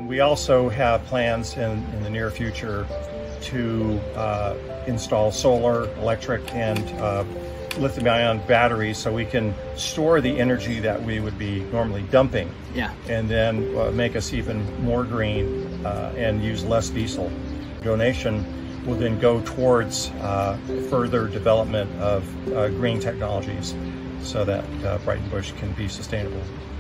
And we also have plans in the near future to install solar, electric, and lithium-ion batteries so we can store the energy that we would be normally dumping. Yeah. And then make us even more green and use less diesel. Donation will then go towards further development of green technologies so that Breitenbush can be sustainable.